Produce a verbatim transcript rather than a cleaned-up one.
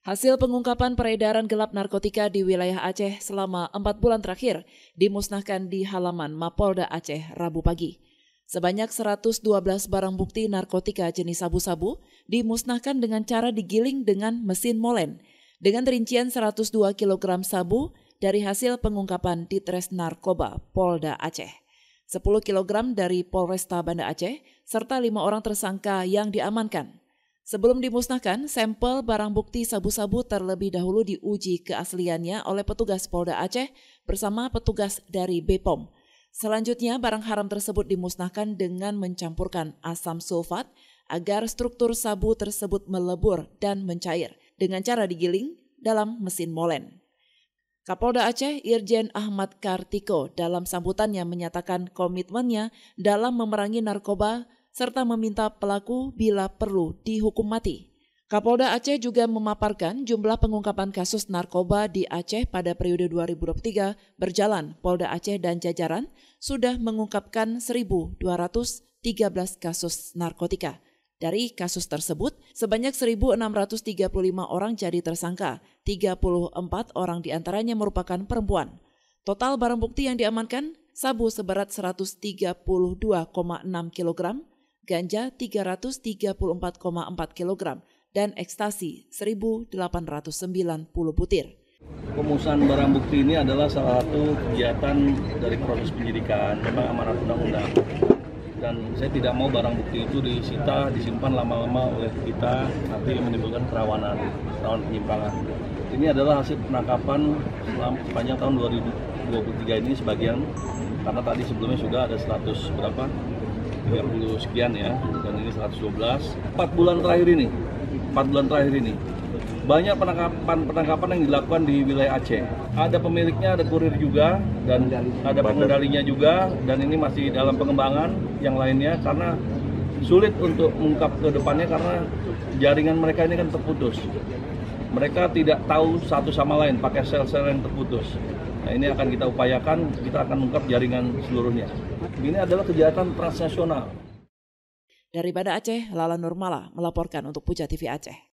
Hasil pengungkapan peredaran gelap narkotika di wilayah Aceh selama empat bulan terakhir dimusnahkan di halaman Mapolda Aceh Rabu pagi. Sebanyak seratus dua belas barang bukti narkotika jenis sabu-sabu dimusnahkan dengan cara digiling dengan mesin molen, dengan rincian seratus dua kilogram sabu dari hasil pengungkapan Ditres Narkoba Polda Aceh, sepuluh kilogram dari Polresta Banda Aceh, serta lima orang tersangka yang diamankan. Sebelum dimusnahkan, sampel barang bukti sabu-sabu terlebih dahulu diuji keasliannya oleh petugas Polda Aceh bersama petugas dari B P O M. Selanjutnya, barang haram tersebut dimusnahkan dengan mencampurkan asam sulfat agar struktur sabu tersebut melebur dan mencair dengan cara digiling dalam mesin molen. Kapolda Aceh Irjen Ahmad Kartiko dalam sambutannya menyatakan komitmennya dalam memerangi narkoba serta meminta pelaku bila perlu dihukum mati. Kapolda Aceh juga memaparkan jumlah pengungkapan kasus narkoba di Aceh pada periode dua ribu dua puluh tiga berjalan. Polda Aceh dan jajaran sudah mengungkapkan seribu dua ratus tiga belas kasus narkotika. Dari kasus tersebut, sebanyak seribu enam ratus tiga puluh lima orang jadi tersangka, tiga puluh empat orang diantaranya merupakan perempuan. Total barang bukti yang diamankan, sabu seberat seratus tiga puluh dua koma enam kilogram, ganja tiga ratus tiga puluh empat koma empat kilogram, dan ekstasi seribu delapan ratus sembilan puluh butir. Pemusnahan barang bukti ini adalah salah satu kegiatan dari proses penyidikan, memang amanat undang-undang. Dan saya tidak mau barang bukti itu disita, disimpan lama-lama oleh kita, nanti menimbulkan kerawanan, kerawanan penyimpangan. Ini adalah hasil penangkapan selama sepanjang tahun dua ribu dua puluh tiga ini sebagian, karena tadi sebelumnya sudah ada seratus berapa? tiga puluh sekian ya, dan ini seratus dua belas. empat bulan terakhir ini, empat bulan terakhir ini, banyak penangkapan-penangkapan yang dilakukan di wilayah Aceh. Ada pemiliknya, ada kurir juga, dan ada pengendalinya juga, dan ini masih dalam pengembangan yang lainnya, karena sulit untuk mengungkap ke depannya karena jaringan mereka ini kan terputus. Mereka tidak tahu satu sama lain, pakai sel-sel yang terputus. Nah, ini akan kita upayakan, kita akan mengungkap jaringan seluruhnya. Ini adalah kejahatan transnasional. Dari Banda Aceh, Lala Nurmala melaporkan untuk Puja T V Aceh.